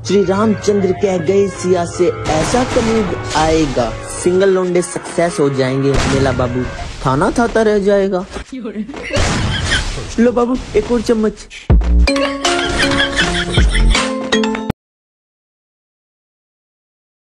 श्री रामचंद्र कह गए सिया से ऐसा कलयुग आएगा, सिंगल लौंडे सक्सेस हो जाएंगे, मेला बाबू थाना थाता रह जाएगा। लो बाबू एक और चम्मच।